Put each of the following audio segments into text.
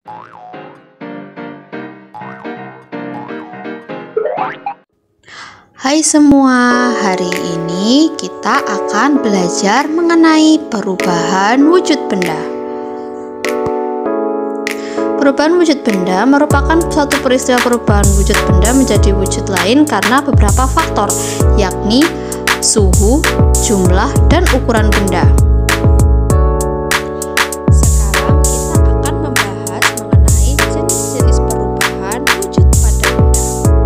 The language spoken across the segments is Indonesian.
Hai semua, hari ini kita akan belajar mengenai perubahan wujud benda. Perubahan wujud benda merupakan suatu peristiwa perubahan wujud benda menjadi wujud lain karena beberapa faktor, yakni suhu, jumlah, dan ukuran benda. Sekarang kita akan membahas mengenai jenis-jenis perubahan wujud pada benda.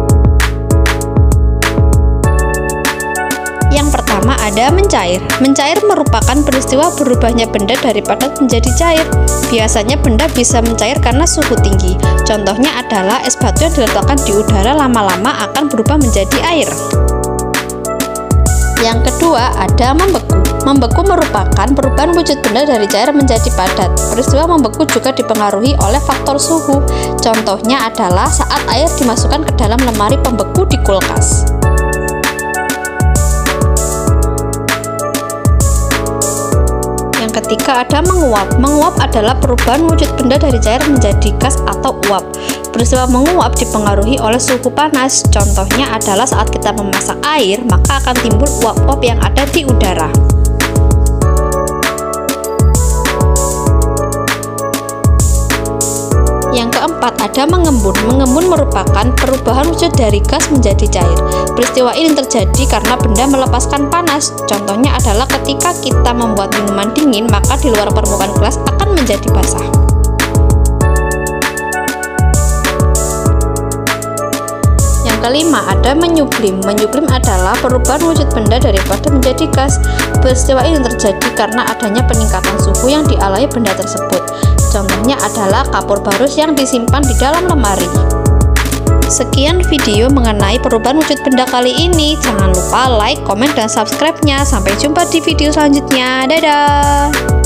Yang pertama ada mencair. Mencair merupakan peristiwa berubahnya benda dari padat menjadi cair. Biasanya benda bisa mencair karena suhu tinggi. Contohnya adalah es batu yang diletakkan di udara lama-lama akan berubah menjadi air. Yang kedua ada membeku. Membeku merupakan perubahan wujud benda dari cair menjadi padat. Peristiwa membeku juga dipengaruhi oleh faktor suhu. Contohnya adalah saat air dimasukkan ke dalam lemari pembeku di kulkas. Ketika ada menguap. Menguap adalah perubahan wujud benda dari cair menjadi gas atau uap. Peristiwa menguap dipengaruhi oleh suhu panas. Contohnya adalah saat kita memasak air, maka akan timbul uap-uap yang ada di udara. Yang keempat ada mengembun. Mengembun merupakan perubahan wujud dari gas menjadi cair. Peristiwa ini terjadi karena benda melepaskan panas. Contohnya adalah ketika kita membuat minuman dingin, maka di luar permukaan gelas akan menjadi basah. Yang kelima ada menyublim. Menyublim adalah perubahan wujud benda daripada menjadi gas. Peristiwa ini terjadi karena adanya peningkatan suhu yang dialami benda tersebut. Contohnya adalah kapur barus yang disimpan di dalam lemari. Sekian video mengenai perubahan wujud benda kali ini. Jangan lupa like, komen, dan subscribe-nya. Sampai jumpa di video selanjutnya. Dadah!